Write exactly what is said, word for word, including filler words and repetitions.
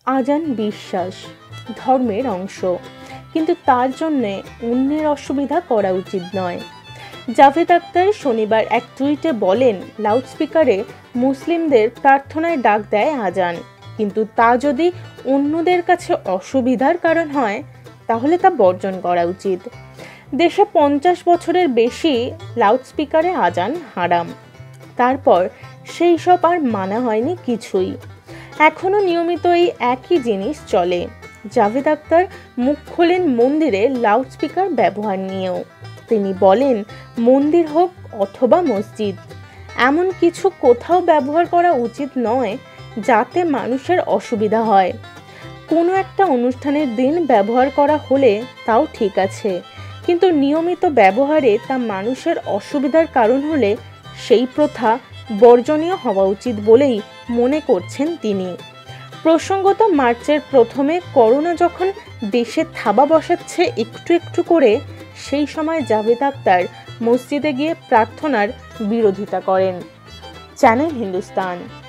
আজান বিশ্বাস, ধর্মের অংশ, কিন্তু তার জন্যে অন্যের অসুবিধা করা উচিত নয়। জাভেদ আখতার শনিবার এক টুইটে বলেন, লাউডস্পিকারে মুসলিমদের প্রার্থনায় ডাক দেয় আজান, কিন্তু তা যদি অন্যদের কাছে অসুবিধার কারণ হয় তাহলে তা বর্জন করা উচিত। দেশে পঞ্চাশ বছরের বেশি লাউডস্পিকারে আজান হারাম, তারপর সেই সব আর মানা হয়নি কিছুই। এখনও নিয়মিত এই একই জিনিস চলে। জাভেদ আখতার মুখ খোলেন মন্দিরে লাউডস্পিকার ব্যবহার নিয়েও। তিনি বলেন, মন্দির হোক অথবা মসজিদ, এমন কিছু কোথাও ব্যবহার করা উচিত নয় যাতে মানুষের অসুবিধা হয়। কোনো একটা অনুষ্ঠানের দিন ব্যবহার করা হলে তাও ঠিক আছে, কিন্তু নিয়মিত ব্যবহারে তা মানুষের অসুবিধার কারণ হলে সেই প্রথা বর্জনীয় হওয়া উচিত বলেই মনে করছেন তিনি। প্রসঙ্গত, মার্চের প্রথমে করোনা যখন দেশে থাবা বসাচ্ছে একটু একটু করে, সেই সময় জাভেদ আখতার মসজিদে গিয়ে প্রার্থনার বিরোধিতা করেন। চ্যানেল হিন্দুস্তান।